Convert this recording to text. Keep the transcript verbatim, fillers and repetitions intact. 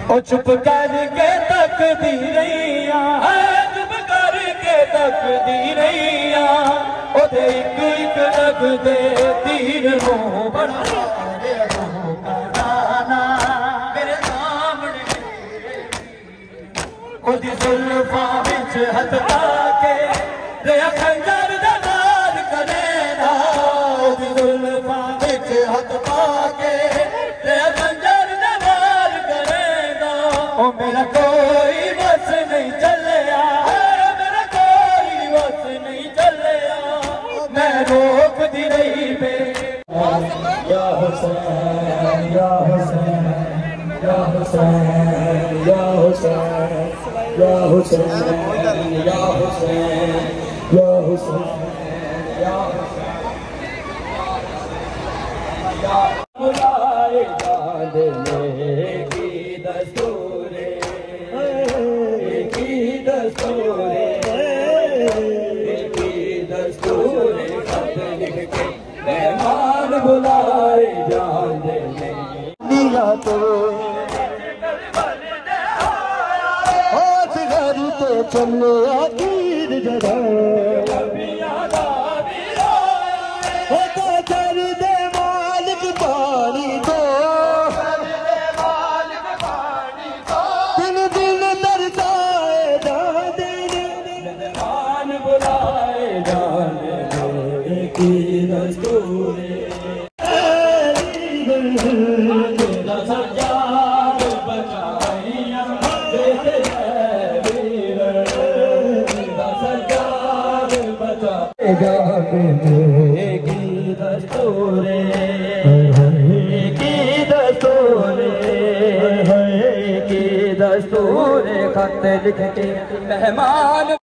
ओ चुप करके तकदीरिया चुप करके तकदीरिया ओदे एक एक लगदे तीर नो बड़ा मेरे सामने ओदी जुल्फां विच हथ पाके रेया खंजर दा वार करेदा ओदी जुल्फां विच हथ पाके रेया खंजर दा वार करेदा ओ मेरा कोई बस नहीं चलिया मेरा कोई बस नहीं चलिया मैं रोक दी रही बे या हुसैन या हुसैन या हुसैन या हुसैन या हुसैन या हुसैन या हुसैन या हुसैन बुलाए जाने की दस्तूरे की दस्तूरे की दस्तूरे खत लिख के मेहमान बुलाए जाने दिया तो चले ईद जरा होता चल दे मालिक पानी दो दिन दिन तरसाए जाने मेहमान बुलाए जाने की दस्तूरे की दस्तूरे की दस्तूरे की दस्तूरे खत लिख के मेहमान